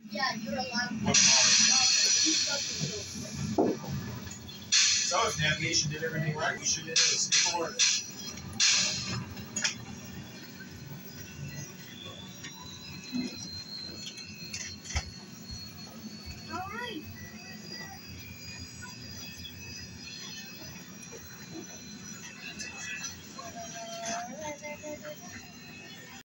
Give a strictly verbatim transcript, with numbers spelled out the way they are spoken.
Yeah, you're allowed. What So if navigation did everything right, we should get a stable orbit.